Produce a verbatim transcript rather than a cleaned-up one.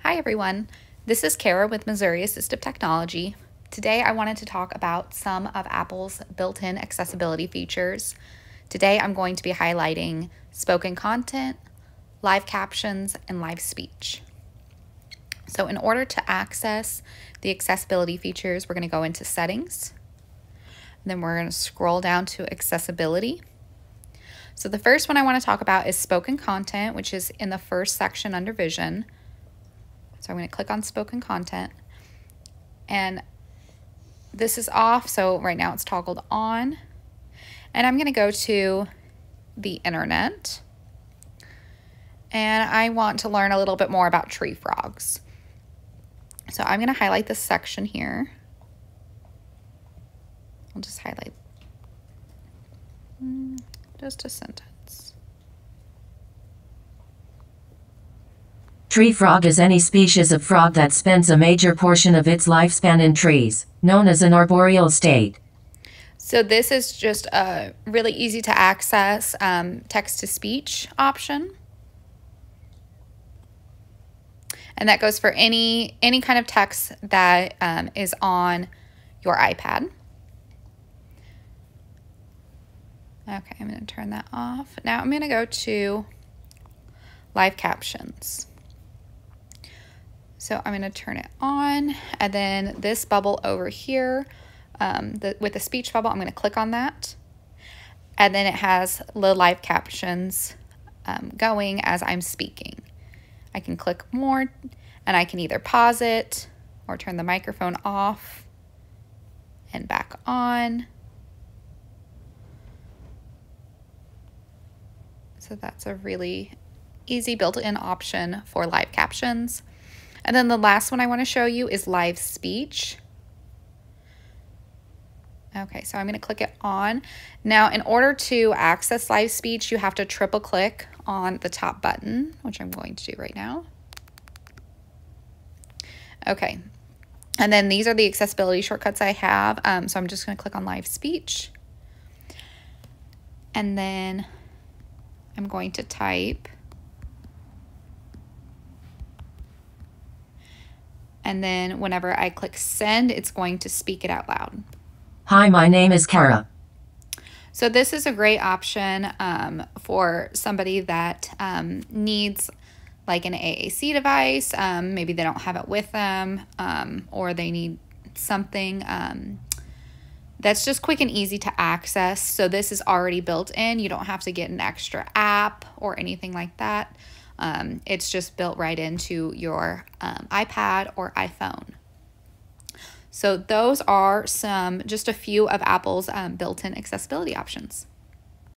Hi everyone, this is Kara with Missouri Assistive Technology. Today I wanted to talk about some of Apple's built-in accessibility features. Today I'm going to be highlighting spoken content, live captions, and live speech. So in order to access the accessibility features, we're going to go into settings. Then we're going to scroll down to accessibility. So the first one I want to talk about is spoken content, which is in the first section under vision. So I'm going to click on spoken content, and this is off, so right now it's toggled on. And I'm going to go to the internet, and I want to learn a little bit more about tree frogs. So I'm going to highlight this section here. I'll just highlight just a sentence. Tree frog is any species of frog that spends a major portion of its lifespan in trees, known as an arboreal state. So this is just a really easy to access um, text-to-speech option. And that goes for any, any kind of text that um, is on your iPad. Okay, I'm going to turn that off. Now I'm going to go to live captions. So I'm going to turn it on, and then this bubble over here, um, the, with the speech bubble, I'm going to click on that. And then it has the live captions um, going as I'm speaking. I can click more, and I can either pause it or turn the microphone off and back on. So that's a really easy built-in option for live captions. And then the last one I want to show you is live speech. Okay, so I'm going to click it on. Now, in order to access live speech, you have to triple click on the top button, which I'm going to do right now. Okay, and then these are the accessibility shortcuts I have. Um, so I'm just going to click on live speech. And then I'm going to type. And then whenever I click send, it's going to speak it out loud. Hi, my name is Kara. So this is a great option um, for somebody that um, needs like an A A C device. Um, maybe they don't have it with them, um, or they need something um, that's just quick and easy to access. So this is already built in. You don't have to get an extra app or anything like that. Um, it's just built right into your um, iPad or iPhone. So those are some, just a few of Apple's um, built-in accessibility options.